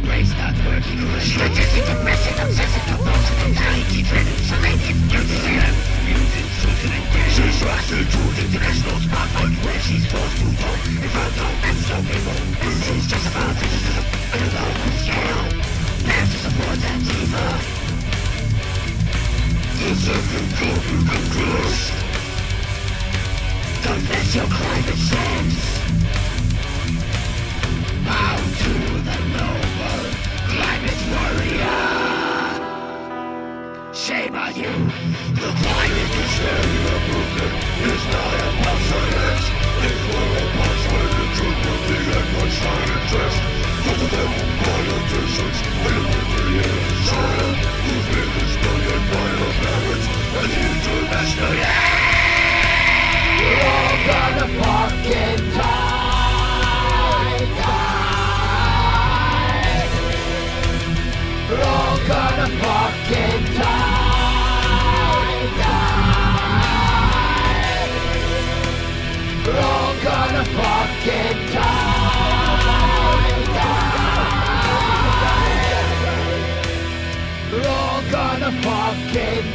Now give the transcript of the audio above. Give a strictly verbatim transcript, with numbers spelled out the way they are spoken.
brain's not working correctly. Statistic, depressing, obsessive, compulsive, anxiety, driven, selective, guilty, music, social engagement. She's rushed to the international spotlight where she's forced to talk in front of and so people. She's just about to on a local scale. There to support that diva. The second copy can crush. Confess your climate sense. Bow to the noble climate warrior. Shame on you. The climate is very movement. It's not a obsolescence. It's for a punch when the truth will be and much scientists. For the devil politicians, and the creative science, who've been exploited by the parents and the international. We're all gonna fucking die, die. We're all gonna fucking die, die. We're all gonna fucking die, die. We're all gonna fucking